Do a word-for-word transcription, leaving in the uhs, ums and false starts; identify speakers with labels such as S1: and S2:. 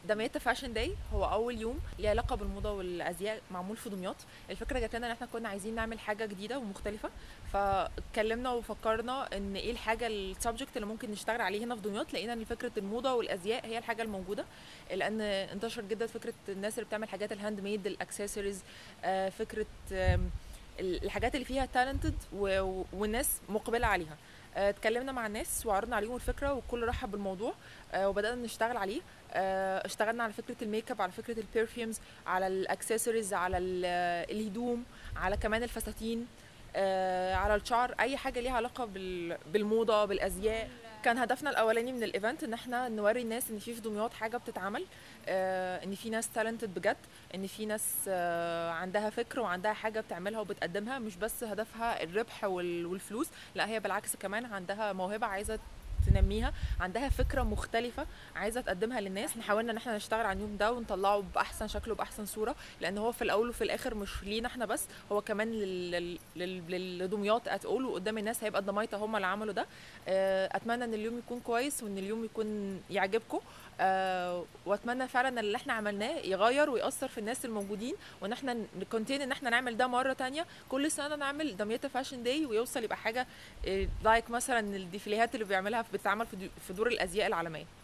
S1: دمياط فاشن داي هو اول يوم ليه علاقه بالموضه والازياء معمول في دمياط. الفكره جات لنا ان احنا كنا عايزين نعمل حاجه جديده ومختلفه، فاتكلمنا وفكرنا ان ايه الحاجه السبجكت اللي ممكن نشتغل عليه هنا في دمياط. لقينا ان فكره الموضه والازياء هي الحاجه الموجوده، لان انتشر جدا فكره الناس اللي بتعمل حاجات الهاند ميد الاكسسوارز، فكره آم، الحاجات اللي فيها تالنتد والناس مقبله عليها. آه، اتكلمنا مع الناس وعرضنا عليهم الفكره والكل رحب بالموضوع. آه، وبدانا نشتغل عليه. آه، اشتغلنا على فكره الميك اب، على فكره البرفيومز، على الاكسسوارز، على ال- الهدوم، على كمان الفساتين، آه، على الشعر، اي حاجه ليها علاقه بال- بالموضه بالازياء. كان هدفنا الاولاني من الايفنت ان احنا نوري الناس ان في في دمياط حاجه بتتعمل، آه، ان في ناس تالنتد بجد، ان في ناس آه، عندها فكر وعندها حاجه بتعملها وبتقدمها، مش بس هدفها الربح وال- والفلوس، لا هي بالعكس كمان عندها موهبه عايزه تنميها، عندها فكره مختلفه عايزه تقدمها للناس. نحاولنا ان احنا نشتغل على اليوم ده ونطلعه باحسن شكل وباحسن صوره، لان هو في الاول وفي الاخر مش لينا احنا بس، هو كمان لل- لل- للدمياط اتقول وقدام الناس هيبقى الدمايطه هم اللي عملوا ده. آه، اتمنى ان اليوم يكون كويس وان اليوم يكون يعجبكم. آه، واتمنى فعلا ان اللي احنا عملناه يغير ويأثر في الناس الموجودين، وان احنا نكونتين ان احنا نعمل ده مره تانية، كل سنه نعمل دمياط فاشن داي ويوصل يبقى حاجه لايك مثلا الديفيليهات اللي بيعملها بتتعمل في دو- في دور الازياء العالميه.